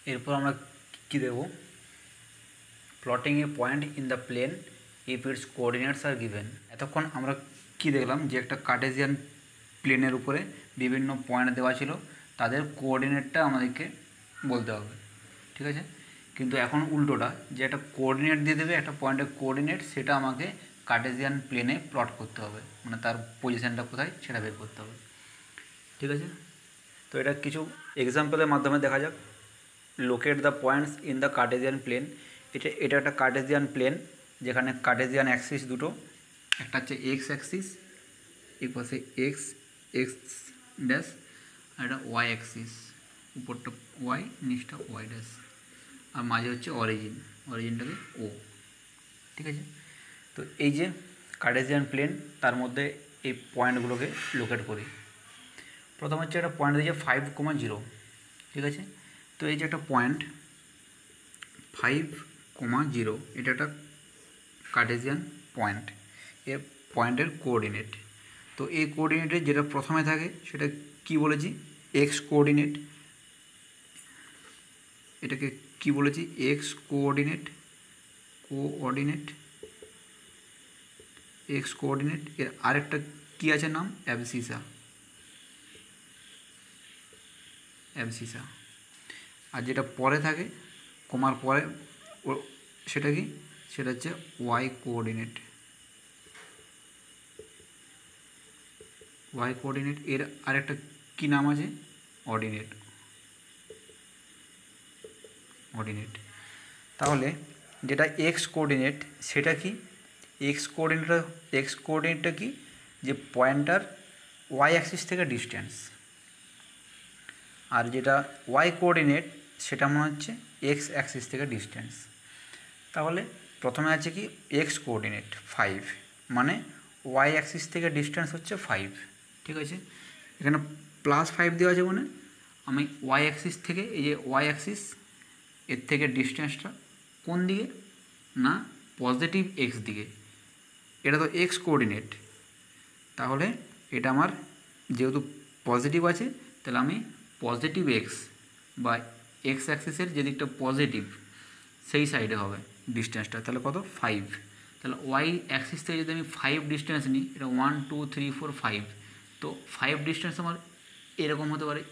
এরপর আমরা কী দেব, plotting a point in the plane if its coordinates are given. এতক্ষণ আমরা কি দেখলাম যে একটা কার্টেসিয়ান প্লেনের উপরে বিভিন্ন পয়েন্ট দেওয়া ছিল, তাদের কোঅর্ডিনেটটা আমাদেরকে বলতে হবে, ঠিক আছে। কিন্তু এখন উল্টোটা, যে একটা কোঅর্ডিনেট দিয়ে দেবে, একটা পয়েন্টের কোঅর্ডিনেট, সেটা আমাকে কার্টেসিয়ান প্লেনে প্লট করতে হবে, মানে তার পজিশানটা কোথায় সেটা বের করতে হবে, ঠিক আছে। তো এটা কিছু এক্সাম্পলের মাধ্যমে দেখা যাক। Locate the points in the Cartesian plane. এটা একটা কার্টেসিয়ান প্লেন, যেখানে কার্টেসিয়ান অ্যাক্সিস দুটো, একটা হচ্ছে এক্স অ্যাক্সিস, এই পাশে এক্স এক্স ড্যাশ, আর একটা ওয়াই অ্যাক্সিস, উপরটা ওয়াই, নিচটা ওয়াই ড্যাশ, আর মাঝে হচ্ছে অরিজিনটাকে ও, ঠিক আছে। তো এই যে কার্টেসিয়ান প্লেন, তার মধ্যে এই পয়েন্টগুলোকে লোকেট করি। প্রথম হচ্ছে একটা পয়েন্ট দিয়েছে 5,0, ঠিক আছে। তো এই যে একটা পয়েন্ট 5,0, এটা একটা কার্টেসিয়ান পয়েন্ট, এ পয়েন্টের কোঅর্ডিনেট। তো এই কোঅর্ডিনেটে যেটা প্রথমে থাকে সেটা কি বলেছি, এক্স কোঅর্ডিনেট। এটাকে কি বলেছি, এক্স কোঅর্ডিনেট, এক্স কোঅর্ডিনেট। এর আরেকটা কি আছে নাম, অ্যাবসিসা। আর যেটা পরে থাকে কমার পরে, সেটা কি, সেটা হচ্ছে ওয়াই কোঅর্ডিনেট। এর আরেকটা কি নাম আছে, অর্ডিনেট। তাহলে যেটা এক্স কোঅর্ডিনেট সেটা কি, এক্স কোঅর্ডিনেটটা কি, যে পয়েন্টার ওয়াই অ্যাক্সিস থেকে ডিস্টেন্স। আর যেটা ওয়াই কোঅর্ডিনেট সেটা মনে হচ্ছে এক্স অ্যাক্সিস থেকে ডিস্টেন্স। তাহলে প্রথমে আছে কি, এক্স কোঅর্ডিনেট 5, মানে ওয়াই অ্যাক্সিস থেকে ডিস্টেন্স হচ্ছে 5, ঠিক আছে। এখানে +5 দেওয়া আছে, মানে আমি ওয়াই অ্যাক্সিস থেকে, এই যে ওয়াই অ্যাক্সিস, এর থেকে ডিস্টেন্সটা কোন দিকে না, পজিটিভ এক্স দিকে। এটা তো এক্স কোঅর্ডিনেট, তাহলে এটা আমার যেহেতু পজিটিভ আছে, তাহলে আমি পজিটিভ এক্স বা এক্স অ্যাক্সিসের যে দিকটা পজিটিভ সেই সাইডে হবে ডিস্টেন্সটা। তাহলে কত, 5। তাহলে ওয়াই অ্যাক্সিস থেকে যদি আমি 5 ডিস্টেন্স নিই, এটা 1 2 3 4 5, তো 5 ডিস্টেন্স আমার এরকম হতে পারে,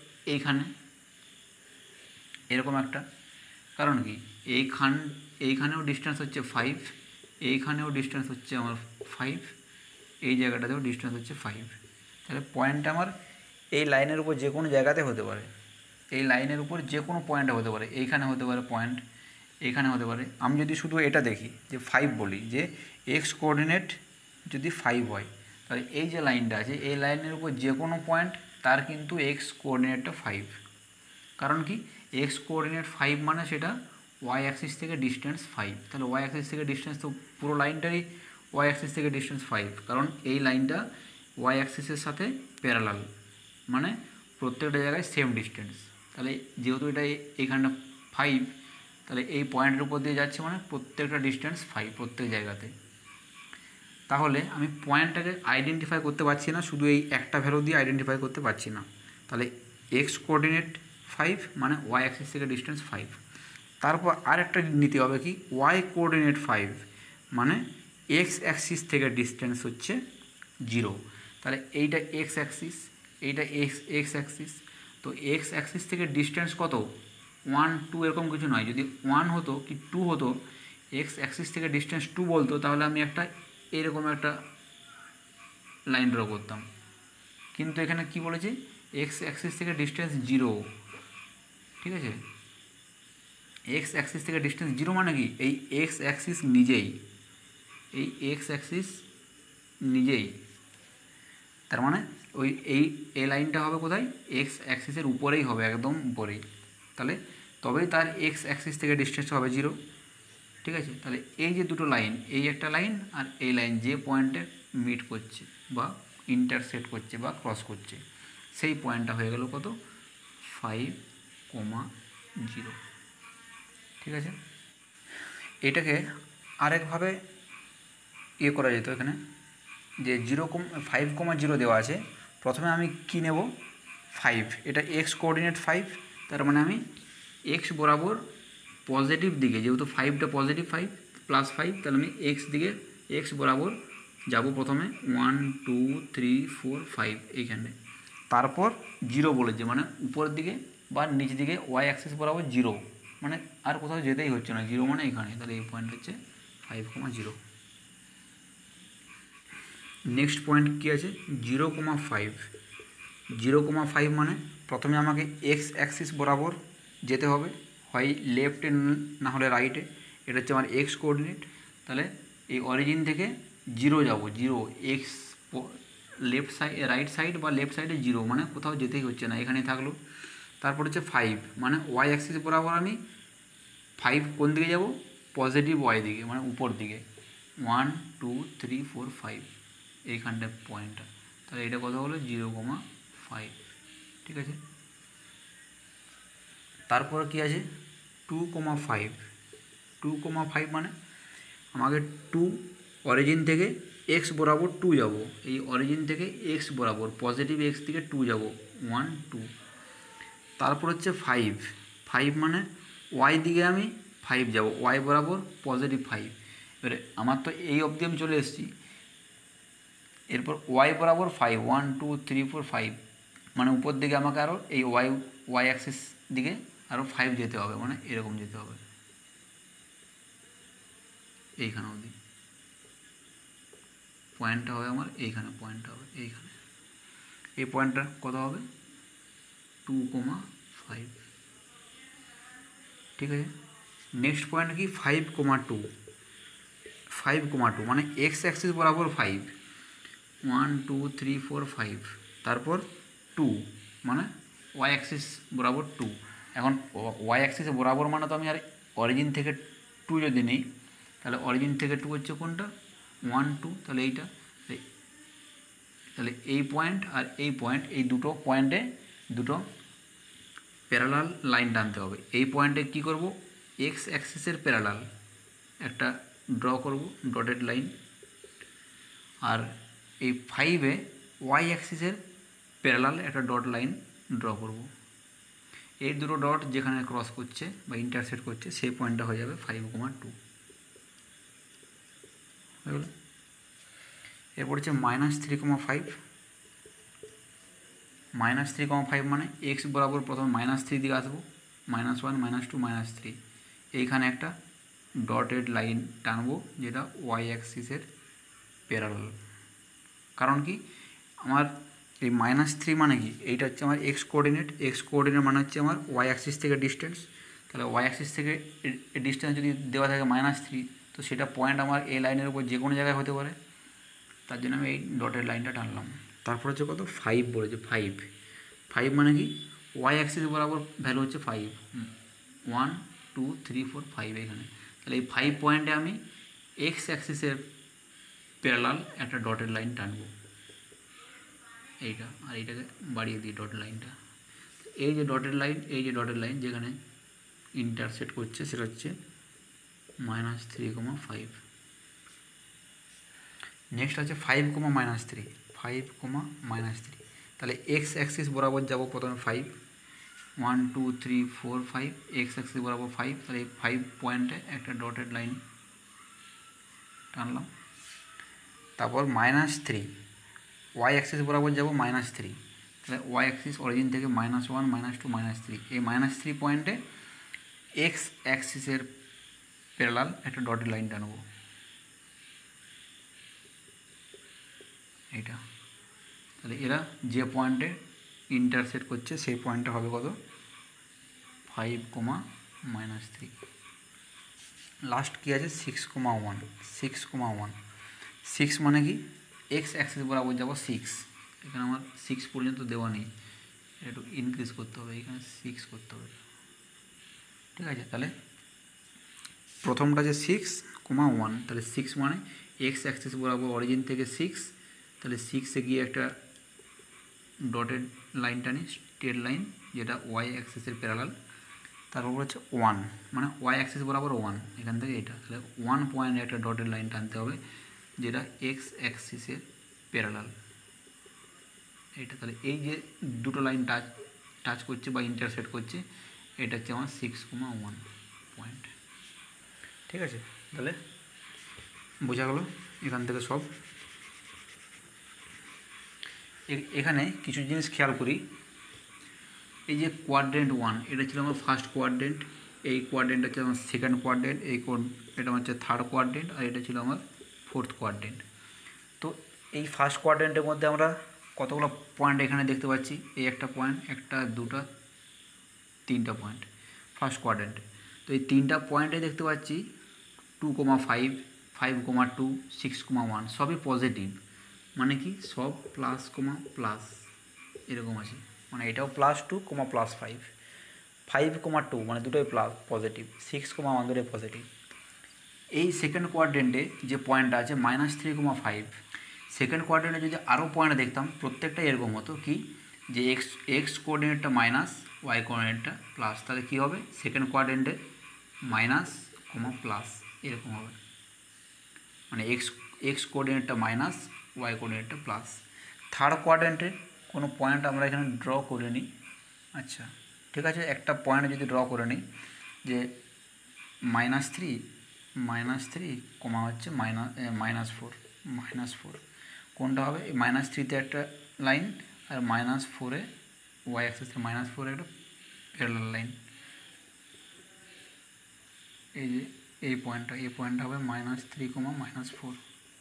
এরকম একটা। কারণ কি, এইখানেও ডিস্টেন্স হচ্ছে 5, এইখানেও ডিস্টেন্স হচ্ছে আমার 5, এই জায়গাটাতেও ডিস্টেন্স হচ্ছে 5। তাহলে পয়েন্টটা আমার এই লাইনের উপর যে কোনো জায়গাতে হতে পারে, এই লাইনের উপর যে কোনো পয়েন্টে হতে পারে, এইখানে হতে পারে পয়েন্ট, এইখানে হতে পারে। আমি যদি শুধু এটা দেখি যে 5 বলি, যে এক্স কোঅর্ডিনেট যদি 5 হয়, তাহলে এই যে লাইনটা আছে, এই লাইনের উপর যে কোনো পয়েন্ট, তার কিন্তু এক্স কোঅর্ডিনেটটা 5। কারণ কি, এক্স কোঅর্ডিনেট 5 মানে সেটা ওয়াই অ্যাক্সিস থেকে ডিস্টেন্স 5। তাহলে ওয়াই অ্যাক্সিস থেকে ডিস্টেন্স, তো পুরো লাইনটারই ওয়াই অ্যাক্সিস থেকে ডিস্টেন্স 5, কারণ এই লাইনটা ওয়াই অ্যাক্সিসের সাথে প্যারালাল, মানে প্রত্যেকটা জায়গায় সেম ডিস্টেন্স। তাহলে যেহেতু এটা এইখানটা 5, তাহলে এই পয়েন্টের উপর দিয়ে যাচ্ছে, মানে প্রত্যেকটা ডিস্টেন্স 5 প্রত্যেক জায়গাতে। তাহলে আমি পয়েন্টটাকে আইডেন্টিফাই করতে পারছি না, শুধু এই একটা ভ্যালু দিয়ে আইডেন্টিফাই করতে পারছি না। তাহলে এক্স কোঅর্ডিনেট 5 মানে ওয়াই অ্যাক্সিস থেকে ডিস্টেন্স 5। তারপর আরেকটা নিতে হবে কি, ওয়াই কোঅর্ডিনেট 5 মানে এক্স অ্যাক্সিস থেকে ডিস্টেন্স হচ্ছে 0। তাহলে এইটা এক্স অ্যাক্সিস, এইটা এক্স অ্যাক্সিস, তো এক্স অ্যাক্সিস থেকে ডিস্টেন্স কত, 1 2 এরকম কিছু নয়। যদি 1 হতো কি 2 হতো, এক্স অ্যাক্সিস থেকে ডিস্টেন্স 2 বলতো, তাহলে আমি একটা এরকম একটা লাইন ড্র করতাম। কিন্তু এখানে কি বলেছে, এক্স অ্যাক্সিস থেকে ডিস্টেন্স 0, ঠিক আছে। এক্স অ্যাক্সিস থেকে ডিস্টেন্স 0 মানে কি, এই এক্স অ্যাক্সিস নিজেই, এই এক্স অ্যাক্সিস নিজেই, তার মানে ওই এই লাইনটা হবে কোথায়, এক্স অ্যাক্সিসের উপরেই হবে, একদম উপরেই। তাহলে তবেই তার এক্স অ্যাক্সিস থেকে ডিস্টেন্স হবে 0, ঠিক আছে। তাহলে এই যে দুটো লাইন, এই একটা লাইন আর এই লাইন, যে পয়েন্টে মিট করছে বা ইন্টারসেক্ট করছে বা ক্রস করছে, সেই পয়েন্টটা হয়ে গেল কত, 5,0, ঠিক আছে। এটাকে আরেকভাবে করা যেত, এখানে যে 5,0 দেওয়া আছে, প্রথমে আমি কি নেব, 5, এটা এক্স কোঅর্ডিনেট 5, তার মানে আমি এক্স বরাবর পজিটিভ দিকে, যেহেতু 5টা পজিটিভ 5 প্লাস 5, তাহলে আমি এক্স দিকে এক্স বরাবর যাব প্রথমে 1 2 3 4 5 এইখানে, তারপর 0 বলেছে মানে উপরের দিকে বা নিচের দিকে ওয়াই অ্যাক্সিস বরাবর 0, মানে আর কোথাও যেতেই হচ্ছে না, 0 মানে এখানে, তাহলে এই পয়েন্ট হচ্ছে 5,0। নেক্সট পয়েন্ট কী আছে 0,5, 0,5 মানে প্রথমে আমাকে এক্স অ্যাক্সিস বরাবর যেতে হবে, হয় লেফটে না হলে রাইটে, এটা হচ্ছে আমার এক্স কোঅর্ডিনেট। তাহলে এই অরিজিন থেকে 0 যাব, 0 x left side right side বা লেফট সাইডে 0, মানে কোথাও যেতেই হচ্ছে না, এখানেই থাকলো। তারপর হচ্ছে 5, মানে ওয়াই অ্যাক্সিস বরাবর আমি 5 কোন দিকে যাব, পজিটিভ ওয়াই দিকে, মানে উপর দিকে 1 2 3 4 5 এইখানটা পয়েন্টটা, তাহলে এটা কত হলো 0,5, ঠিক আছে। তারপরে কি আছে 2,5, 2,5 মানে আমাকে 2 অরিজিন থেকে এক্স বরাবর 2 যাব, এই অরিজিন থেকে এক্স বরাবর পজিটিভ এক্স থেকে 2 যাব 1 2। তারপর হচ্ছে 5, 5 মানে ওয়াই দিকে আমি 5 যাব, ওয়াই বরাবর পজিটিভ 5। এবারে আমার তো এই অবধি আমি চলে এসেছি, এরপর ওয়াই বরাবর 5 1 2 3 4 5, মানে উপর দিকে আমাকে আরও এই ওয়াই অ্যাক্সিস দিকে আরও 5 যেতে হবে, মানে এরকম যেতে হবে এইখানে অবধি, পয়েন্টটা হবে আমার এইখানে, পয়েন্টটা হবে এইখানে, এই পয়েন্টটা কত হবে 2,5, ঠিক আছে। নেক্সট পয়েন্ট কি 5,2, 5,2 মানে এক্স অ্যাক্সিস বরাবর 5 1 2 3 4 5, তারপর 2 মানে ওয়াই অ্যাক্সিস বরাবর 2। এখন ওয়াই অ্যাক্সিস বরাবর মানে তো আমি আর অরিজিন থেকে 2 যদি নিই, তাহলে অরিজিন থেকে 2 হচ্ছে কোনটা 1 2, তাহলে এইটা, তাহলে এই পয়েন্ট আর এই পয়েন্ট, এই দুটো পয়েন্টে দুটো প্যারালাল লাইন টানতে হবে। এই পয়েন্টে কি করব, এক্স অ্যাক্সিসের প্যারালাল একটা ড্র করব ডটেড লাইন, আর এই 5-এ ওয়াই অ্যাক্সিসের প্যারালাল একটা ডট লাইন ড্র করব। এই দুটো ডট যেখানে ক্রস করছে বা ইন্টারসেক্ট করছে সেই পয়েন্টটা হয়ে যাবে 5,2, হয়ে গেল। এরপর হচ্ছে -3,5, -3,5 মানে এক্স বরাবর প্রথমে -3 দিকে আসবো, -1 -2 -3, এইখানে একটা ডটেড লাইন টানবো যেটা ওয়াই অ্যাক্সিসের প্যারালাল। কারণ কি আমার এই -3 মানে কি, এইটা হচ্ছে আমার এক্স কোঅর্ডিনেট, এক্স কোঅর্ডিনেট মানে হচ্ছে আমার ওয়াই অ্যাক্সিস থেকে ডিস্টেন্স, তাহলে ওয়াই অ্যাক্সিস থেকে ডিস্টেন্স যদি দেওয়া থাকে -3, তো সেটা পয়েন্ট আমার এই লাইনের উপর যে কোনো জায়গায় হতে পারে, তার জন্য আমি এই ডটের লাইনটা টানলাম। তারপর হচ্ছে কত 5 বলেছে, 5 মানে কি ওয়াই অ্যাক্সিস বরাবর ভ্যালু হচ্ছে 5 1 2 3 4 5 এখানে, তাহলে এই 5 পয়েন্টে আমি এক্স অ্যাক্সিসের প্যারালাল একটা ডটের লাইন টানবো এইটা, আর এইটাকে বাড়িয়ে দিই ডট লাইনটা। এই যে ডটের লাইন, এই যে ডটের লাইন যেখানে ইন্টারসেক্ট করছে সেটা হচ্ছে -3,5। নেক্সট আছে 5, -3, 5, -3, তাহলে এক্স অ্যাক্সিস বরাবর যাব প্রথমে 5 1 2 3 4 5, এক্স অ্যাক্সিস বরাবর 5, তাহলে এই 5 পয়েন্টে একটা ডটেড লাইন টানলাম। তারপর -3, ওয়াই অ্যাক্সিস বরাবর যাব -3, তাহলে ওয়াই অ্যাক্সিস অরিজিন থেকে -1 -2 -3, এই -3 পয়েন্টে এক্স অ্যাক্সিসের প্যারালাল একটা ডটেড লাইন টানবো এইটা, তাহলে এরা যে পয়েন্টে ইন্টারসেক্ট করছে সেই পয়েন্টটা হবে কত 5, -3। লাস্ট কী আছে 6,1, 6,1, 6 মানে কি এক্স অ্যাক্সিস বরাবর যাব 6, এখানে আমার 6 পর্যন্ত দেওয়া নেই, একটু ইনক্রিজ করতে হবে, এখানে 6 করতে হবে, ঠিক আছে। তাহলে প্রথমটা যে 6,1, তাহলে 6 মানে এক্স অ্যাক্সিস বরাবর অরিজিন থেকে 6, তাহলে 6-এ গিয়ে একটা ডটেড লাইন টানি স্ট্রেট লাইন যেটা ওয়াই অ্যাক্সিসের প্যারালাল, তারপর হচ্ছে 1 মানে ওয়াই অ্যাক্সিস বরাবর 1, এখান থেকে এটা, তাহলে 1 পয়েন্টে একটা ডটেড লাইন টানতে হবে যেটা এক্স অ্যাক্সিসের প্যারালাল এইটা। তাহলে এই যে দুটো লাইন টাচ করছে বা ইন্টারসেক্ট করছে, এটা হচ্ছে আমার 6,1 পয়েন্ট। ঠিক আছে, তাহলে বোঝা গেল এখান থেকে সব। এখানে কিছু জিনিস খেয়াল করি, এই যে কোয়াড্রেন্ট 1 এটা ছিল আমার ফার্স্ট কোয়াড্রেন্ট, এই কোয়াড্রেন্ট হচ্ছে আমার সেকেন্ড কোয়াড্রেন্ট, এটা হচ্ছে থার্ড কোয়াড্রেন্ট, আর এটা ছিল আমার ফোর্থ কোয়াড্রেন্ট। তো এই ফার্স্ট কোয়াড্রেন্টের মধ্যে আমরা কতগুলো পয়েন্ট এখানে দেখতে পাচ্ছি, এই একটা পয়েন্ট, একটা, দুটা, তিনটা পয়েন্ট ফার্স্ট কোয়াড্রেন্ট। তো এই তিনটা পয়েন্টে দেখতে পাচ্ছি 2,5, 5,2, 6,1 সবই পজিটিভ, মানে কি সব প্লাস কমা প্লাস এরকম আছে, মানে এটাও +2, +5, 5,2 মানে দুটোই প্লাস পজিটিভ, 6,1 দুটোই পজিটিভ। এই সেকেন্ড কোয়াড্রেন্টে যে পয়েন্টটা আছে -3,5, সেকেন্ড কোয়াড্রেন্টে যদি আরও পয়েন্ট দেখতাম প্রত্যেকটা এরকম হতো কি, যে এক্স কোঅর্ডিনেটটা মাইনাস, ওয়াই কোঅর্ডিনেটটা প্লাস, তাহলে কী হবে সেকেন্ড কোয়াড্রেন্টে মাইনাস কমা প্লাস এরকম হবে, মানে এক্স কোঅর্ডিনেটটা মাইনাস, ওয়াই কোঅর্ডিনেটটা প্লাস। থার্ড কোয়াড্রেন্টে কোনো পয়েন্ট আমরা এখানে ড্র করে নিই। আচ্ছা ঠিক আছে, একটা পয়েন্ট যদি ড্র করে নিই যে -3 কমা হচ্ছে -4, কোনটা হবে -3তে একটা লাইন আর -4-এ ওয়াই অ্যাক্সিসে -4-এ একটা প্যারালাল লাইন, এই যে এই পয়েন্টটা হবে -3, -4।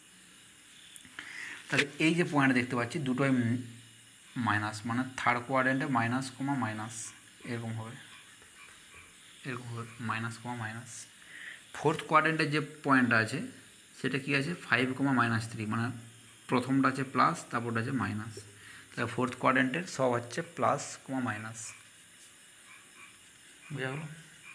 তাহলে এই যে পয়েন্ট দেখতে পাচ্ছি দুটোই মাইনাস, মানে থার্ড কোয়াড্রেন্টে মাইনাস, এরকম হবে মাইনাস। ফোর্থ কোয়াড্রেন্টের যে পয়েন্টটা আছে সেটা কি আছে 5, -3, মানে প্রথমটা আছে প্লাস, তারপরটা আছে মাইনাস। তাহলে ফোর্থ কোয়াড্রেন্টের সব হচ্ছে প্লাস, মাইনাস। বুঝা গেল?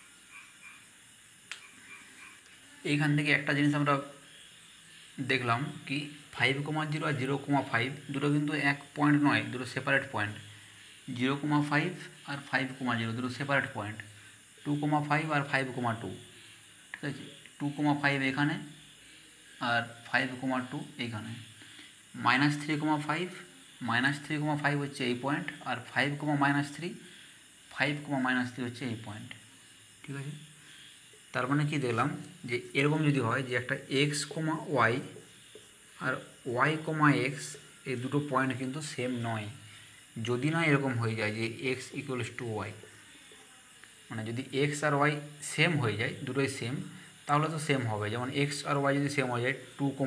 এইখান থেকে একটা জিনিস আমরা দেখলাম কি 5,0 আর 0,5 দুটো কিন্তু এক পয়েন্ট নয়, দুটো সেপারেট পয়েন্ট। 0,5 আর 5,0 দুটো সেপারেট পয়েন্ট। 2,5 আর 5,2, ঠিক আছে, 2,5 এখানে আর 5,2 এইখানে। -3,5 হচ্ছে এই পয়েন্ট, আর 5,-3 হচ্ছে এই পয়েন্ট। ঠিক আছে, তার মানে কি দেখলাম যে এরকম যদি হয় যে একটা এক্স, ওয়াই আর ওয়াই, এক্স এই দুটো পয়েন্ট কিন্তু সেম নয়। যদি না এরকম হয়ে যায় যে এক্স ইকুয়ালস টু ওয়াই, মানে যদি এক্স আর ওয়াই সেম হয়ে যায়, দুটোই সেম, তাহলে তো সেম হবে। যেমন এক্স আর ওয়াই যদি সেম হয়ে যায়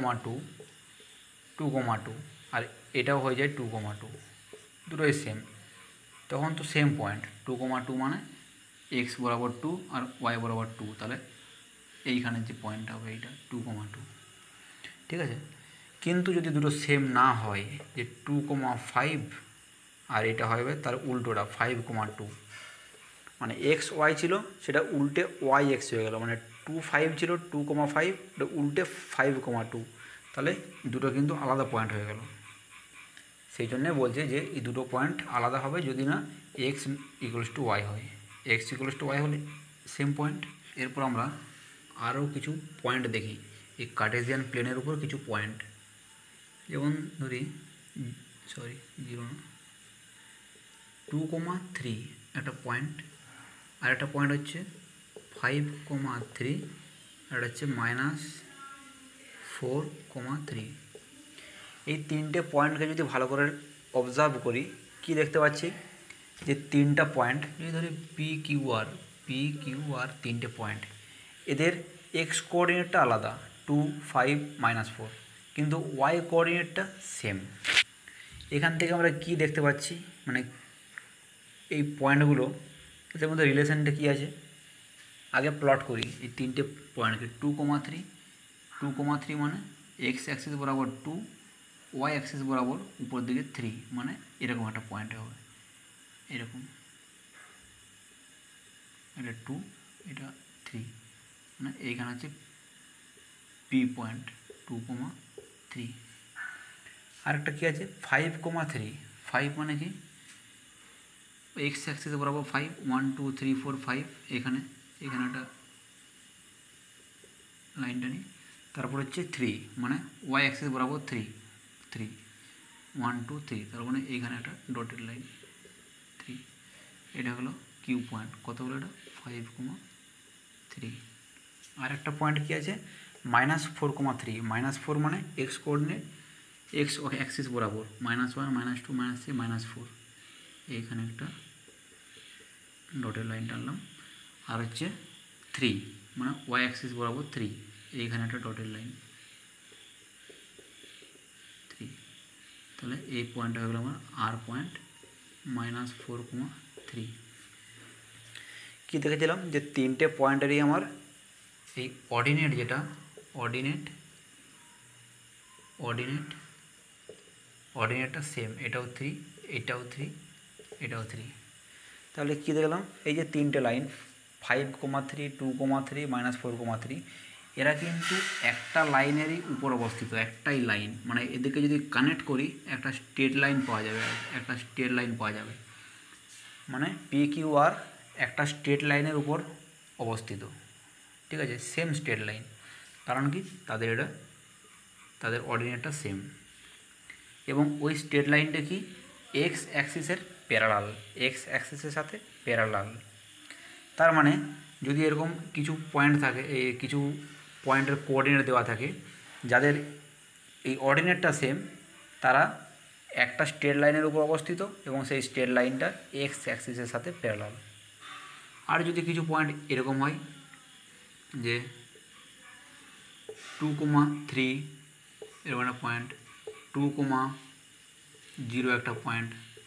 2,2, আর এটাও হয়ে যায় 2,2, দুটোই সেম, তখন তো সেম পয়েন্ট। 2,2 মানে এক্স বরাবর 2 আর ওয়াই বরাবর 2, তাহলে এইখানের যে পয়েন্টটা হবে এইটা 2,2। ঠিক আছে, কিন্তু যদি দুটো সেম না হয়, যে 2,5 আর এটা হবে তার উল্টোটা 5,2, মানে এক্স ওয়াই ছিল সেটা উল্টে ওয়াই এক্স হয়ে গেল, মানে 2,5 ছিল 2,5, এটা উল্টে 5,2, তাহলে দুটো কিন্তু আলাদা পয়েন্ট হয়ে গেল। সেই জন্যে বলছে যে এই দুটো পয়েন্ট আলাদা হবে যদি না এক্স ইকুয়ালস টু ওয়াই হয়। এক্স ইকুয়ালস টু ওয়াই হলে সেম পয়েন্ট। এরপর আমরা আরও কিছু পয়েন্ট দেখি, এই কার্টেসিয়ান প্লেনের উপর কিছু পয়েন্ট, যেমন ধরি 2,3 একটা পয়েন্ট, আর একটা পয়েন্ট হচ্ছে 5,3, আর একটা হচ্ছে -4,3। এই তিনটে পয়েন্টকে যদি ভালো করে অবজার্ভ করি, কি দেখতে পাচ্ছি যে তিনটা পয়েন্ট যদি ধরি পি কিউ আর তিনটে পয়েন্ট, এদের এক্স কোঅর্ডিনেটটা আলাদা 2, 5, -4, কিন্তু ওয়াই কোঅর্ডিনেটটা সেম। এখান থেকে আমরা কি দেখতে পাচ্ছি, মানে এই পয়েন্টগুলো এদের মধ্যে রিলেশনটা কী আছে আগে প্লট করি। এই তিনটে পয়েন্টকে 2,3 মানে এক্স অ্যাক্সিস বরাবর 2, ওয়াই অ্যাক্সিস বরাবর উপর দিকে 3, মানে এরকম একটা পয়েন্ট হবে, এরকম, এটা 2, এটা 3, মানে এইখানে হচ্ছে পি পয়েন্ট 2,3। আরেকটা কী আছে 5,3, 5 মানে কি এক্স অ্যাক্সিস বরাবর 5, 1, 2, 3, 4, 5, এখানে একটা লাইনটা নিই, তারপর হচ্ছে 3 মানে ওয়াই অ্যাক্সিস বরাবর 3, 1, 2, 3, তার মানে এইখানে একটা ডটেড লাইন 3, এটা হলো কিউ পয়েন্ট কত হলো এটা 5,3। আর একটা পয়েন্ট কী আছে -4,3, -4 মানে এক্স কোঅর্ডিনেট, এক্স অ্যাক্সিস বরাবর, -1 -2 -3 -4, এইখানে একটা ডটের লাইন টানলাম। আর হচ্ছে 3 মানে ওয়াই অ্যাক্সিস বরাবর 3, এইখানে একটা ডটের লাইন 3। তাহলে এই পয়েন্টটা হয়ে গেল আমার আর পয়েন্ট -4,3। কী দেখেছিলাম যে তিনটে পয়েন্টেরই আমার এই অর্ডিনেট যেটা অর্ডিনেটটা সেম, এটাও 3, এটাও 3, এটাও 3। তাহলে কী দেখলাম এই যে তিনটে লাইন 5,3, 2,3 -4,3 এরা কিন্তু একটা লাইনেরই উপর অবস্থিত, একটাই লাইন, মানে এদেরকে যদি কানেক্ট করি একটা স্ট্রেট লাইন পাওয়া যাবে, মানে পি কিউ আর একটা স্ট্রেট লাইনের উপর অবস্থিত, ঠিক আছে, সেম স্ট্রেট লাইন। কারণ কি তাদের অর্ডিনেটটা সেম, এবং ওই স্ট্রেট লাইনটা কি এক্স অ্যাক্সিসের সাথে প্যারালাল। তার মানে যদি এরকম কিছু পয়েন্ট থাকে, কিছু পয়েন্টের কোঅর্ডিনেট দেওয়া থাকে যাদের এই অর্ডিনেটটা সেম, তারা একটা স্ট্রেট লাইনের উপর অবস্থিত এবং সেই স্ট্রেট লাইনটা এক্স অ্যাক্সিসের সাথে প্যারালাল। আর যদি কিছু পয়েন্ট এরকম হয় যে 2,3 এরকম একটা পয়েন্ট, 2,0 একটা পয়েন্ট,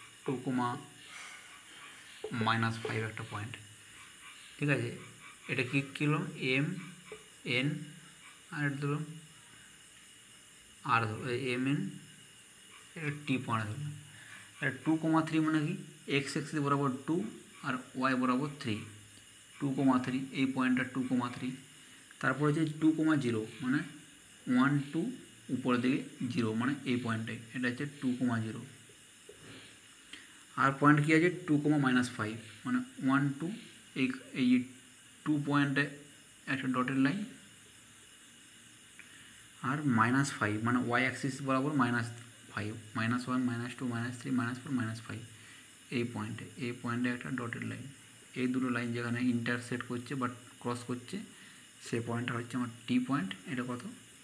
2,-5 একটা পয়েন্ট, ঠিক আছে, এটা কী কিলো এম এন, আর এটা ধরো আর ধরো এম এন, এটা টি পয়েন্ট ধরো। এটা 2,3 মানে কি এক্স অ্যাক্সিস বরাবর 2 আর ওয়াই বরাবর 3, 2,3 এই পয়েন্টটা 2,3। তারপরে হচ্ছে 2,0 মানে 1 2 উপরের দিকে 0 মানে এই পয়েন্টটাই, এটা হচ্ছে 2,0। আর পয়েন্ট কী আছে 2,-5 মানে 1 2, এই 2 পয়েন্টে একটা ডটের লাইন, আর -5 মানে ওয়াই অ্যাক্সিস বরাবর -5, -1 -2 -3 -4 -5 এই পয়েন্টে একটা ডটের লাইন। এই দুটো লাইন যেখানে ইন্টারসেক্ট করছে বা ক্রস করছে সেই পয়েন্টটা হচ্ছে আমার টি পয়েন্ট, এটা কত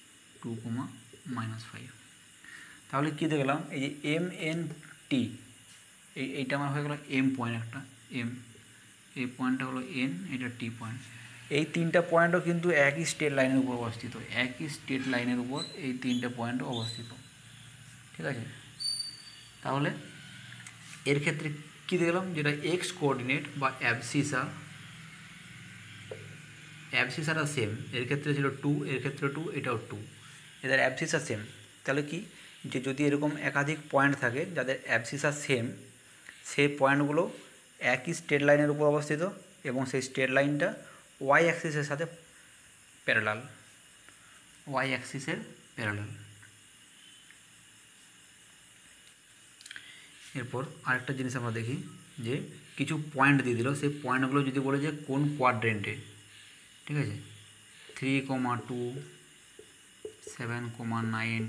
2,-5। তাহলে কী দেখলাম এই যে এম এন টি, এইটা আমার হয়ে গেল এম পয়েন্ট, একটা এম, এই পয়েন্টটা হলো এন, এটা টি পয়েন্ট। এই তিনটা পয়েন্টও কিন্তু একই স্ট্রেট লাইনের উপর অবস্থিত, এই তিনটে পয়েন্টও অবস্থিত, ঠিক আছে। তাহলে এর ক্ষেত্রে কী দেখলাম যেটা এক্স কোঅর্ডিনেট বা অ্যাবসিসাটা সেম, এর ক্ষেত্রে ছিল 2, এর ক্ষেত্রে 2, এটাও 2, এদের অ্যাবসিসা সেম। তাহলে কি যে যদি এরকম একাধিক পয়েন্ট থাকে যাদের অ্যাবসিসা সেম, সেই পয়েন্টগুলো একই স্ট্রেট লাইনের উপর অবস্থিত এবং সেই স্ট্রেট লাইনটা ওয়াই অ্যাক্সিসের সাথে প্যারালাল, এরপর আরেকটা জিনিস আমরা দেখি যে কিছু পয়েন্ট দিয়ে দিল, সেই পয়েন্টগুলো যদি বলে যে কোন কোয়াড্রেন্টে, ঠিক আছে, 3,2 7,9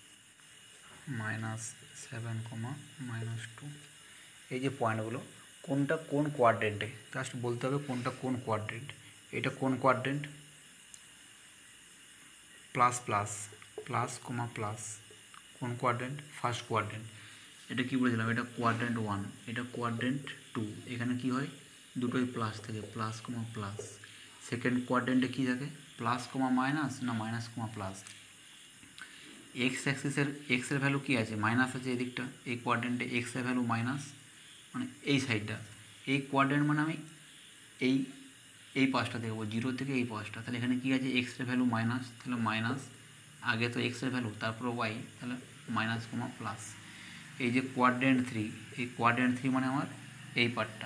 -7,-2, এই যে পয়েন্টগুলো কোনটা কোন কোয়াড্রেন্টে, জাস্ট বলতে হবে কোনটা কোন কোয়াড্রেন্ট। এটা কোন quadrant, plus plus plus comma plus, কোন কোয়াড্রেন্ট, ফার্স্ট কোয়াড্রেন্ট। এটা কী বলেছিলাম, এটা কোয়াড্রেন্ট 1, এটা কোয়াড্রেন্ট 2, এখানে কি হয় দুটোই প্লাস থাকে, প্লাস কমা প্লাস। সেকেন্ড কোয়াড্রেন্টে কী থাকে, প্লাস কমা মাইনাস না মাইনাস কমা প্লাস। এক্স অ্যাক্সিসের এক্সের ভ্যালু কী আছে, মাইনাস আছে এদিকটা, এই কোয়াড্রেন্টে এক্সের ভ্যালু মাইনাস, মানে এই সাইডটা, এই কোয়াড্রেন্ট মানে আমি এই পাশটা দেখবো 0 থেকে এই পাশটা, তাহলে এখানে কী আছে এক্সের ভ্যালু মাইনাস, তাহলে মাইনাস, আগে তো এক্সের ভ্যালু তারপর ওয়াই, তাহলে মাইনাস কমা প্লাস। এই যে কোয়াড্রেন্ট 3, এই কোয়াড্রেন্ট 3 মানে আমার এই পার্টটা,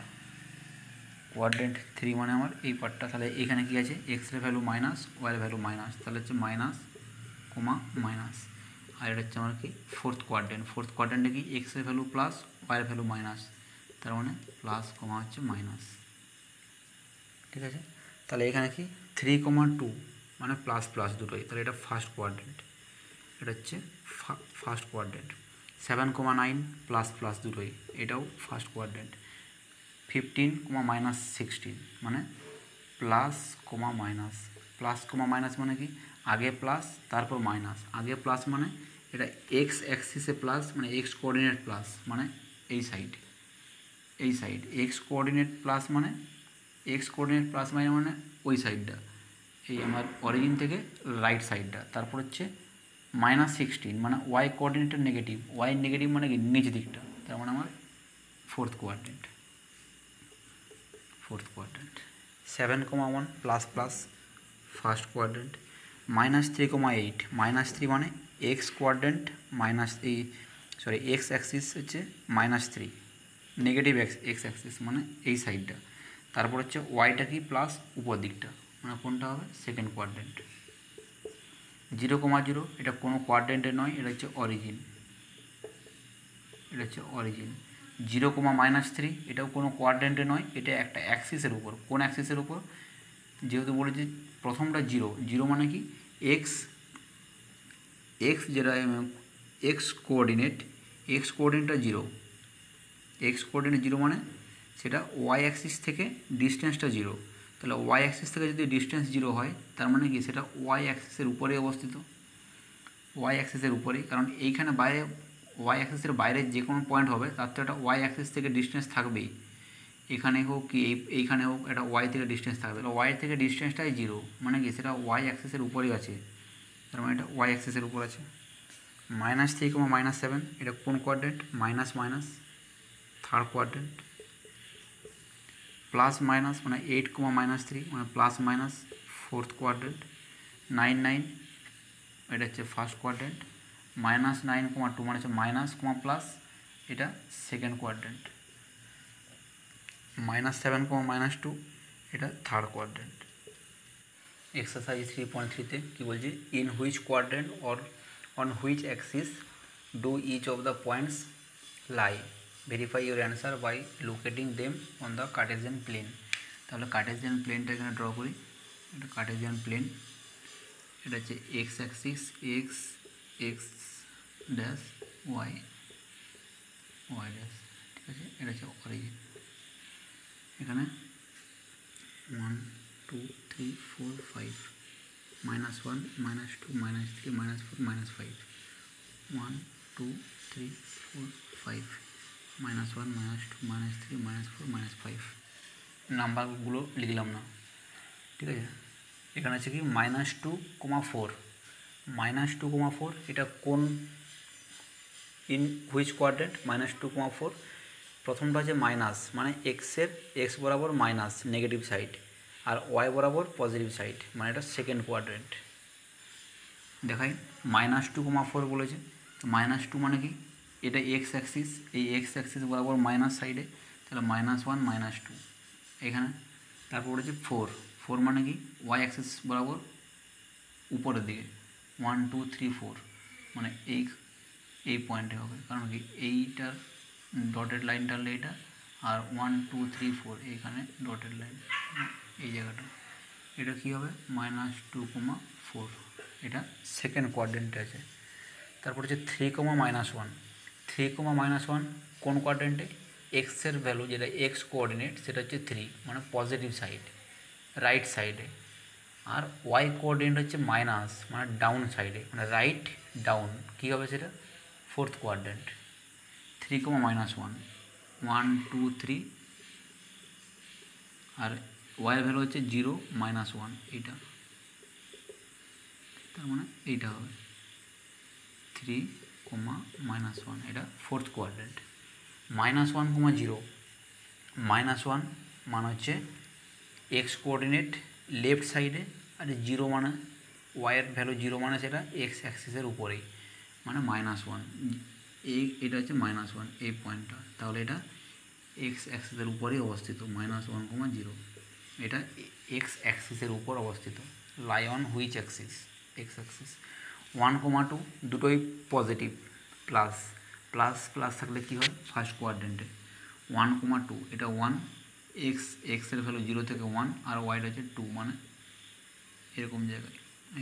তাহলে এখানে কী আছে এক্সের ভ্যালু মাইনাস, ওয়াইয়ের ভ্যালু মাইনাস, তাহলে হচ্ছে মাইনাস কমা মাইনাস। আর এটা হচ্ছে আমার কি ফোর্থ কোয়াড্রেন্টে কি এক্সের ভ্যালু প্লাস, ওয়াইয়ের ভ্যালু মাইনাস, তার মানে প্লাস কমা হচ্ছে মাইনাস, ঠিক আছে। তাহলে এখানে কি 3,2 মানে প্লাস প্লাস দুটোই, তাহলে এটা ফার্স্ট কোয়াড্রেন্ট, এটা হচ্ছে ফার্স্ট কোয়াড্রেন্ট। 7,9 প্লাস প্লাস দুটোই, এটাও ফার্স্ট কোয়াড্রেন্ট। 15, -16 মানে plus comma minus. Plus comma minus মানে কি, আগে প্লাস তারপর মাইনাস। আগে প্লাস মানে এটা এক্স অ্যাক্সিসে প্লাস, মানে এক্স কোঅর্ডিনেট প্লাস মানে এই সাইড, এই সাইড এক্স কোঅর্ডিনেট প্লাস মানে এক্স কোঅর্ডিনেট প্লাস মানে ওই সাইডটা, এই আমার অরিজিন থেকে রাইট সাইডটা। তারপর হচ্ছে -16 মানে ওয়াই কোঅর্ডিনেটের নেগেটিভ, ওয়াই নেগেটিভ মানে কি নিচ দিকটা, তার মানে আমার fourth quadrant. 7,1 plus plus first quadrant. -3,8 -3 মানে এক্স কোয়াড্রেন্ট মাইনাস এই এক্স অ্যাক্সিস হচ্ছে -3, নেগেটিভ এক্স অ্যাক্সিস মানে এই সাইডটা। তারপর হচ্ছে ওয়াইটা কি প্লাস উপর দিকটা, মানে কোনটা হবে সেকেন্ড কোয়াড্রেন্ট। 0,0 এটা কোনো কোয়াড্রেন্টে নয়, এটা হচ্ছে অরিজিন, এটা হচ্ছে অরিজিন। 0,-3 এটাও কোনো কোয়াড্রেন্টে নয়, এটা একটা অ্যাক্সিসের উপর। কোন অ্যাক্সিসের উপর, যেহেতু বলেছি প্রথমটা 0 মানে কি এক্স, যেটা এক্স কোঅর্ডিনেটটা 0, এক্স কোঅর্ডিনেট 0 মানে সেটা ওয়াই অ্যাক্সিস থেকে ডিস্টেন্সটা 0। তাহলে ওয়াই অ্যাক্সিস থেকে যদি ডিস্টেন্স 0 হয়, তার মানে কি সেটা ওয়াই অ্যাক্সিসের উপরেই অবস্থিত, ওয়াই অ্যাক্সিসের উপরেই। কারণ এইখানে বাইরে ওয়াই অ্যাক্সিসের বাইরে যে কোনো পয়েন্ট হবে তার তো একটা ওয়াই অ্যাক্সিস থেকে ডিস্টেন্স থাকবেই, এখানে হোক কি এইখানে হোক একটা ওয়াই থেকে ডিস্টেন্স থাকবে। তাহলে ওয়াই থেকে ডিস্টেন্সটাই 0, মানে কি সেটা ওয়াই অ্যাক্সিসের উপরেই আছে, তার মানে এটা ওয়াই অ্যাক্সিসের উপর আছে। -3,-7 এটা কোন quadrant, minus minus third quadrant. Plus minus মানে 8,-3 মানে প্লাস মাইনাস ফোর্থ কোয়াড্রেন্ট। 9,9 এটা হচ্ছে ফার্স্ট কোয়াড্রেন্ট। -9,2 মানে হচ্ছে মাইনাস প্লাস, এটা সেকেন্ড কোয়াড্রেন্ট। -7,-2 এটা থার্ড কোয়াড্রেন্ট। এক্সারসাইজ 3.3-তে কী বলছি, in which quadrant or on which axis do each of the points lie, verify your answer by locating them on the Cartesian plane. তাহলে Cartesian প্লেনটা এখানে draw করি, এটা কার্টেসিয়ান প্লেন, এটা হচ্ছে x axis, x x dash y y dash, ঠিক আছে। এটা হচ্ছে অরিজিন। এখানে 1 2 3 4 5 -1 -2 -3 -4 -5 1 2 3 4 5 -1 -2 -3 -4 -5 নাম্বারগুলো লিখলাম না, ঠিক আছে। এখানে আছে কি -2,4 -2,4 এটা কোন, ইন হুইচ কোয়াড্রেন্ট, -2,4 প্রথমটা হচ্ছে মাইনাস মানে এক্স বরাবর মাইনাস নেগেটিভ সাইড, আর ওয়াই বরাবর পজিটিভ সাইড, মানে এটা সেকেন্ড কোয়াড্রেন্ট। দেখাই -2,4 বলেছে, তো -2 মানে কি এটা এক্স অ্যাক্সিস, এই এক্স অ্যাক্সিস বরাবর মাইনাস সাইডে, তাহলে -1 -2 এখানে। তারপর বলেছে 4 মানে কি ওয়াই অ্যাক্সিস বরাবর উপরের দিকে, 1 2 3 4 মানে এই পয়েন্টে হবে, কারণ কি এইটার ডটেড লাইন টানলে এটা, আর 1 2 3 4 এইখানে ডটেড লাইন এই জায়গাটা, এটা কী হবে -2,4, এটা সেকেন্ড কোয়াড্রেন্টে আছে। তারপর হচ্ছে 3,-1 3,-1 কোন কোয়াড্রেন্টে, এক্সের ভ্যালু যেটা এক্স কোঅর্ডিনেট সেটা হচ্ছে 3 মানে পজিটিভ সাইড রাইট সাইডে, আর ওয়াই কোঅর্ডিনেট হচ্ছে মাইনাস মানে ডাউন সাইডে, মানে রাইট ডাউন, কী হবে সেটা ফোর্থ কোয়াড্রেন্ট। 3,-1 1 2 3, আর ওয়াই ভ্যালু হচ্ছে 0 -1 এইটা, তার মানে এইটা হবে 3,-1 এটা ফোর্থ কোয়াড্রেন্ট। -1,0 -1 মানে হচ্ছে এক্স কোঅর্ডিনেট লেফট সাইডে, আর 0 মানে ওয়াইয়ের ভ্যালু 0 মানে সেটা এক্স অ্যাক্সিসের উপরেই, মানে -1 এটা হচ্ছে -1 এই পয়েন্টটা, তাহলে এটা এক্স অ্যাক্সিসের উপরেই অবস্থিত। -1,0 এটা এক্স অ্যাক্সিসের উপর অবস্থিত, lie on which axis, x axis. 1,2 দুটোই পজিটিভ, প্লাস প্লাস প্লাস থাকলে কী হয় ফার্স্ট কোয়াড্রেন্টে। 1,2 এটা 1, এক্সের ভ্যালু 0 থেকে 1, আর ওয়াইটা হচ্ছে 2 মানে এরকম জায়গায়।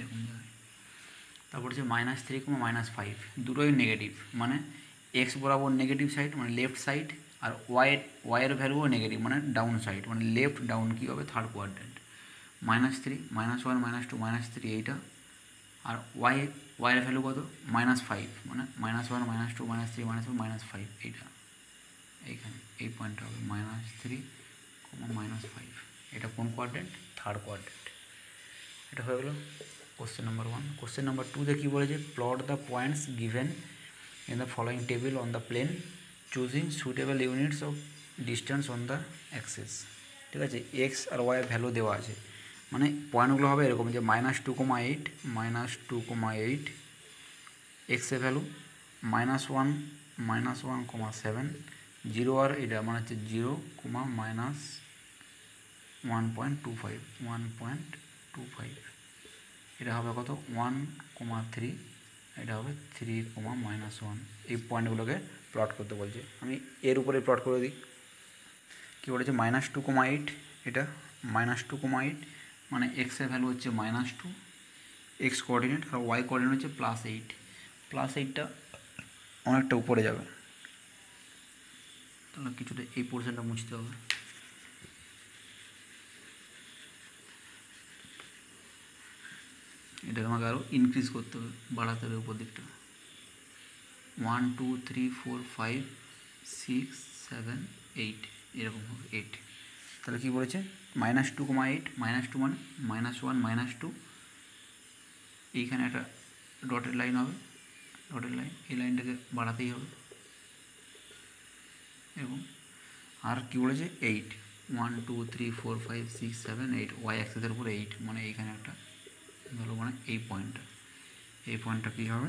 তারপর হচ্ছে -3,-5 দুটোই নেগেটিভ, মানে এক্স বরাবর নেগেটিভ সাইড মানে লেফট সাইড, আর ওয়াইয়ের ভ্যালুও নেগেটিভ, মানে ডাউন সাইড, মানে লেফট ডাউন কী হবে, থার্ড কোয়াড্রেন্ট। -3, -1, -2, -3 এইটা। আর ওয়াইয়ের ভ্যালু কত, -5, মানে -1, -2, -3, -4, -5 এইটা, এইখানে এই পয়েন্টটা হবে -3, -5। এটা কোন কোয়াড্রেন্ট, থার্ড কোয়াড্রেন্ট। এটা হয়ে গেল কোশ্চেন নাম্বার 1। কোশ্চেন নাম্বার 2-তে কী বলেছে, plot the points given in the following table on the plane choosing suitable units of distance on the axis. ঠিক আছে, এক্স আর ওয়াইয়ের ভ্যালু দেওয়া আছে, মানে পয়েন্টগুলো হবে এরকম যে -2,8, -2,8, এক্সের ভ্যালু -1, -1,7, 0 আর এটা মানে হচ্ছে 0, -1.25, 1.25, এটা হবে কত 1,3, এটা হবে 3, -1। এই পয়েন্টগুলোকে প্লট করতে বলছে। আমি এর উপরে প্লট করে দিই। কী বলেছে, -2,8, এটা -2,8, মানে এক্সের ভ্যালু হচ্ছে -2, এক্স কোঅর্ডিনেট, আর ওয়াই কোঅর্ডিনেট হচ্ছে +8। +8টা অনেকটা উপরে যাবে, তাহলে কিছুটা এই পোর্শনটা মুছতে হবে। এটাকে আমাকে আরও ইনক্রিজ করতে হবে, বাড়াতে হবে উপর দিকটা। 1, 2, 3, 4, 5, 6, 7, 8, এরকম হবে 8। তাহলে কী বলেছে, -2,8, -2 মানে -1, -2, এইখানে একটা ডটেড লাইন হবে, ডটেড লাইন, এই লাইনটাকে বাড়াতেই হবে। এবং আর কী বলেছে, 8, 1, 2, 3, 4, 5, 6, 7, 8, ওয়াই অ্যাক্সিসের উপরে 8, মানে এইখানে একটা ধরো, মানে এই পয়েন্টটা কী হবে,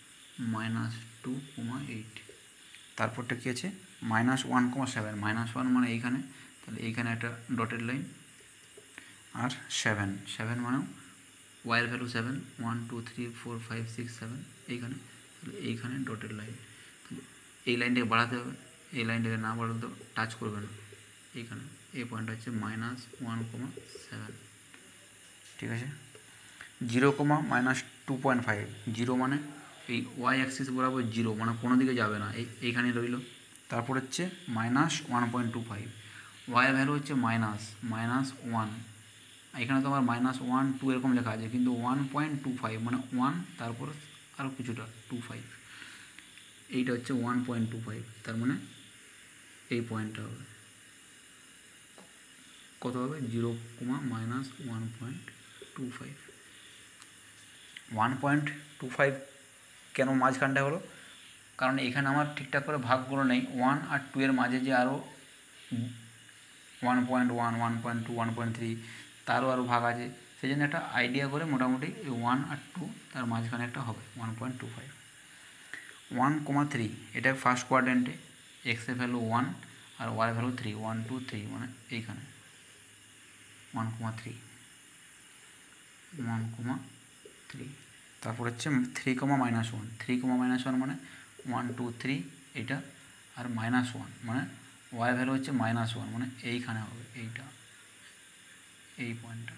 -2,8। তারপরটা কী আছে, -1,7, -1 মানে এইখানে, তাহলে এইখানে একটা ডটেড লাইন, আর 7 মানেও ওয়াইয়ের ভ্যালু 7, 1, 2, 3, 4, 5, 6, 7, এইখানে, তাহলে এইখানে ডটেড লাইন, তাহলে এই লাইনটাকে বাড়াতে হবে, এই লাইনটাকে না বাড়ালে তো টাচ করবে না, এইখানে এই পয়েন্টটা হচ্ছে -1,7। ঠিক আছে, 0, -2.5, 0 মানে এই ওয়াই অ্যাক্সিস বরাবর 0, মানে কোনো দিকে যাবে না, এইখানে রইল। তারপর হচ্ছে -1.25, ওয়াইয়ের ভ্যালু হচ্ছে -1, এখানে তো আমার -1, 2 এরকম লেখা আছে, কিন্তু 1.25 মানে 1, তারপর আরও কিছুটা 25, এইটা হচ্ছে 1.25, তার মানে এই পয়েন্টটা হবে কত হবে, 0, -1.25। 1.25 কেন মাঝখানটা হলো, কারণ এখানে আমার ঠিকঠাক করে ভাগগুলো নেই, 1 আর 2 এর মাঝে যে আরও 1.1, 1.2, 1.3 তারও আরও ভাগ আছে, সেই জন্য একটা আইডিয়া করে মোটামুটি 1 আর 2 তার মাঝখানে একটা হবে 1.25। 1,3 এটা ফার্স্ট কোয়াড্রেন্টে, এক্সের ভ্যালু 1 আর ওয়াই ভ্যালু 3, 1, 2, 3, মানে এইখানে 1,3, 1,3। তারপর হচ্ছে 3, -1, 3, -1 মানে 1, 2, 3 এইটা, আর -1 মানে ওয়াই ভ্যালু হচ্ছে -1, মানে এইখানে হবে, এইটা এই পয়েন্টটা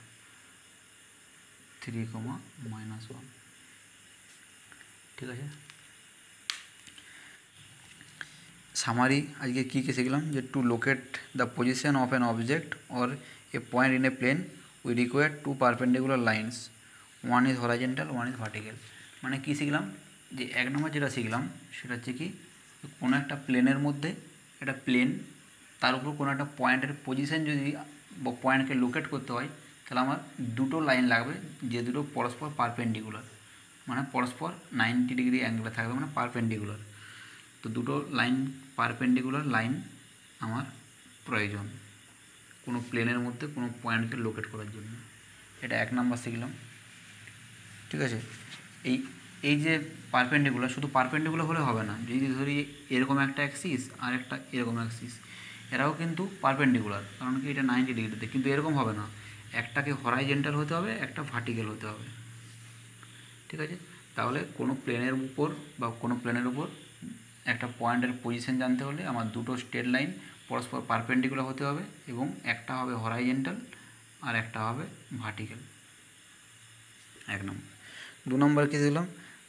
3, -1। ঠিক আছে, সামারি আজকে কী কী শিখলাম, যে to locate the position of an object or a point in a plane we require 2 perpendicular lines, one is horizontal, one is vertical. মানে কী শিখলাম, যে 1 নম্বর যেটা শিখলাম সেটা হচ্ছে কি, কোনো একটা প্লেনের মধ্যে একটা প্লেন, তার উপর কোনো একটা পয়েন্টের পজিশন যদি পয়েন্টকে লোকেট করতে হয়, তাহলে আমার দুটো লাইন লাগবে, যে দুটো পরস্পর পারপেন্ডিকুলার, মানে পরস্পর 90 ডিগ্রি অ্যাঙ্গেলে থাকবে, মানে পারপেন্ডিকুলার। তো দুটো লাইন, পারপেন্ডিকুলার লাইন আমার প্রয়োজন কোনো প্লেনের মধ্যে কোনো পয়েন্টকে লোকেট করার জন্য। এটা 1 নাম্বার শিখলাম। ঠিক আছে, এই যে পারপেন্ডিকুলার, শুধু পারপেন্ডিকুলার হলে হবে না, যদি ধরি এরকম একটা অ্যাক্সিস আর একটা এরকম অ্যাক্সিস, এরাও কিন্তু পারপেন্ডিকুলার, কারণ কি এটা 90 ডিগ্রিতে, কিন্তু এরকম হবে না, একটাকে হরাইজেন্টাল হতে হবে, একটা ভার্টিক্যাল হতে হবে। ঠিক আছে, তাহলে কোনো প্লেনের উপর বা কোনো প্লেনের উপর একটা পয়েন্টের পজিশন জানতে হলে আমার দুটো স্ট্রেট লাইন পরস্পর পারপেন্ডিকুলার হতে হবে, এবং একটা হবে হরাইজেন্টাল আর একটা হবে ভার্টিক্যাল। 1 নম্বর। 2 নম্বর কী দিলাম,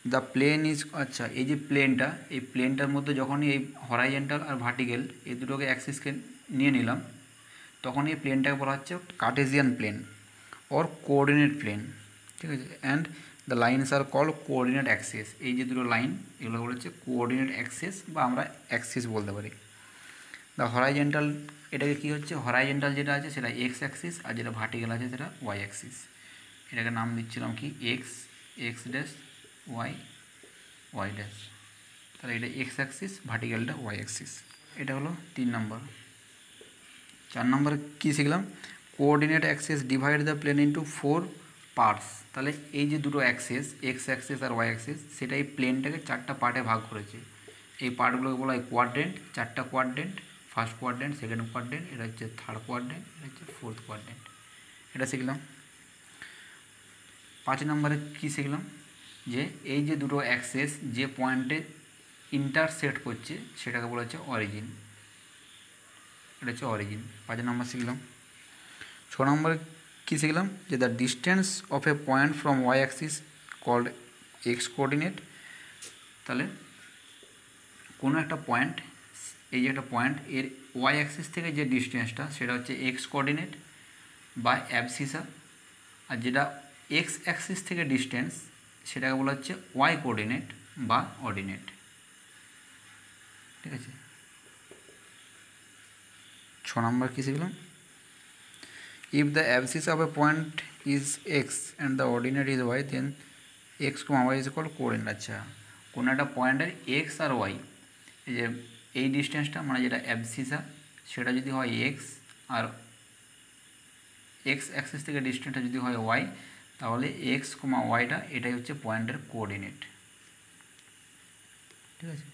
দ্য প্লেন ইজ, আচ্ছা এই যে প্লেনটা, এই প্লেনটার মধ্যে যখনই এই হরাইজেন্টাল আর ভার্টিক্যাল এই দুটোকে অ্যাক্সিসকে নিয়ে নিলাম, তখন এই প্লেনটাকে বলা হচ্ছে Cartesian plane or coordinate plane, ঠিক আছে। And the lines are call coordinate axis, এই যে দুটো লাইন এগুলো বলা হচ্ছে কোঅর্ডিনেট অ্যাক্সিস বা আমরা অ্যাক্সিস বলতে পারি। দ্য হরাইজেন্টাল, এটাকে কী হচ্ছে, হরাইজেন্টাল যেটা আছে সেটা এক্স অ্যাক্সিস, আর যেটা ভার্টিক্যাল আছে সেটা ওয়াই অ্যাক্সিস। এটাকে নাম দিচ্ছিলাম কি x, x dash, y, y dash. তাহলে এটা এক্স অ্যাক্সিস, ভার্টিক্যালটা ওয়াই অ্যাক্সিস। এটা হলো 3 নম্বর। 4 নম্বরে কী শিখলাম, coordinate axis divide the plane into 4 parts. তাহলে এই যে দুটো অ্যাক্সিস, এক্স অ্যাক্সিস আর ওয়াই অ্যাক্সিস, সেটা এই প্লেনটাকে 4টা পার্টে ভাগ করেছে। এই পার্টগুলোকে বলা হয় কোয়াড্রেন্ট, 4টা quadrant, first quadrant, second quadrant, এটা হচ্ছে থার্ড কোয়াড্রেন্ট, এটা হচ্ছে ফোর্থ কোয়াড্রেন্ট। এটা শিখলাম। 5 নম্বরে কী শিখলাম, যে এই যে দুটো অ্যাক্সিস যে পয়েন্টে ইন্টারসেক্ট করছে সেটাকে বলা হচ্ছে অরিজিন, এটা হচ্ছে অরিজিন। 5 নম্বর শিখলাম। 6 নম্বরে কী শিখলাম, যে the distance of a point from y axis called x coordinate. তাহলে কোনো একটা পয়েন্ট, এই যে একটা পয়েন্ট, এর ওয়াই অ্যাক্সিস থেকে যে ডিস্টেন্সটা সেটা হচ্ছে এক্স কোঅর্ডিনেট বা অ্যাবসিসা, আর যেটা এক্স অ্যাক্সিস থেকে ডিস্টেন্স সেটাকে বলা হচ্ছে ওয়াই কোঅর্ডিনেট বা অর্ডিনেট, ঠিক আছে। 6 নম্বর কী শিখলাম, if the abscissa of a point is x and the ordinate is y, then x, y is called coordinate। আচ্ছা, কোনো একটা পয়েন্টের এক্স আর ওয়াই, এই যে এই ডিস্টেন্সটা মানে যেটা অ্যাবসিসা সেটা যদি হয় এক্স, আর এক্স অ্যাক্সিস থেকে ডিস্টেন্সটা যদি হয় ওয়াই, তাহলে এক্স, ওয়াইটা এটাই হচ্ছে পয়েন্টের কোঅর্ডিনেট, ঠিক আছে।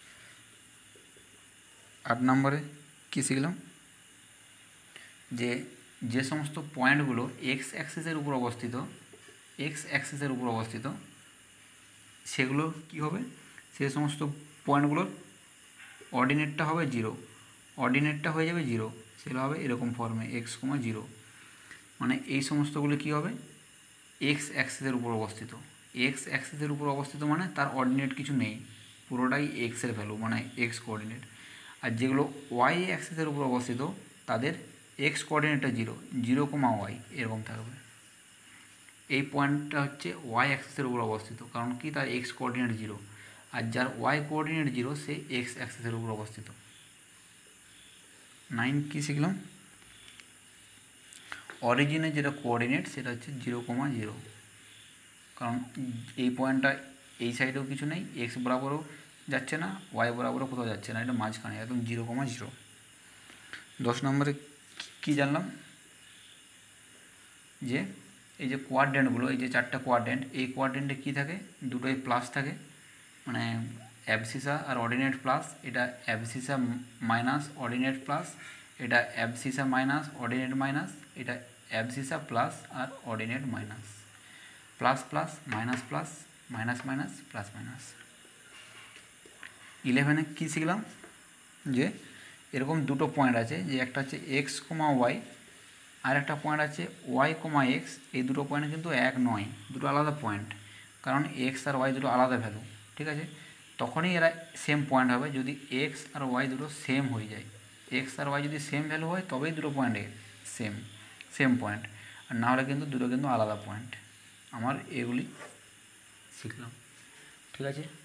8 নম্বরে কী শিখলাম, যে যে সমস্ত পয়েন্টগুলো এক্স অ্যাক্সিসের উপর অবস্থিত, এক্স অ্যাক্সিসের উপর অবস্থিত, সেগুলো কী হবে, সে সমস্ত পয়েন্টগুলোর অর্ডিনেটটা হবে 0, অর্ডিনেটটা হয়ে যাবে 0, সেগুলো হবে এরকম ফর্মে এক্স, 0। মানে এই সমস্তগুলো কী হবে, এক্স অ্যাক্সিসের উপর অবস্থিত। এক্স অ্যাক্সিসের উপর অবস্থিত মানে তার অর্ডিনেট কিছু নেই, পুরোটাই এক্সের ভ্যালু, মানে এক্স কোঅর্ডিনেট। আর যেগুলো ওয়াই অ্যাক্সিসের উপর অবস্থিত তাদের এক্স কোঅর্ডিনেটটা 0, 0, ওয়াই এরকম থাকবে। এই পয়েন্টটা হচ্ছে ওয়াই অ্যাক্সিসের উপর অবস্থিত, কারণ কি তার এক্স কোঅর্ডিনেট 0, আর যার ওয়াই কোঅর্ডিনেট 0 সে এক্স অ্যাক্সিসের উপর অবস্থিত। 9 কী শিখলাম, অরিজিনের যেটা কোঅর্ডিনেট সেটা হচ্ছে 0, 0, কারণ এই পয়েন্টটা এই সাইডেও কিছু নেই, এক্স বরাবরও যাচ্ছে না, ওয়াই বরাবরও কোথাও যাচ্ছে না, এটা মাঝখানে একদম 0, 0। 10 নম্বরে কী জানলাম, যে এই যে কোয়াড্রেন্টগুলো, এই যে 4টা কোয়াড্রেন্ট, এই কোয়াড্রেন্টে কী থাকে, দুটোই প্লাস থাকে, মানে অ্যাবসিসা আর অর্ডিনেট প্লাস, এটা অ্যাবসিসা মাইনাস অর্ডিনেট প্লাস, এটা অ্যাবসিসা মাইনাস অর্ডিনেট মাইনাস, এটা অ্যাবসিসা প্লাস আর ordinate minus, plus plus minus plus, minus minus plus minus. 11-এ কী শিখলাম, যে এরকম দুটো পয়েন্ট আছে, যে একটা হচ্ছে এক্স, ওয়াই, আর একটা পয়েন্ট আছে ওয়াই, এক্স। এই দুটো পয়েন্ট কিন্তু এক নয়, দুটো আলাদা পয়েন্ট, কারণ এক্স আর ওয়াই দুটো আলাদা ভ্যালু, ঠিক আছে। তখনই এরা সেম পয়েন্ট হবে যদি এক্স আর ওয়াই দুটো সেম হয়ে যায়। এক্স আর ওয়াই যদি সেম ভ্যালু হয় তবেই দুটো পয়েন্টে সেম পয়েন্ট, আর না হলে কিন্তু দুটো কিন্তু আলাদা পয়েন্ট। আমার এগুলি শিখলাম, ঠিক আছে।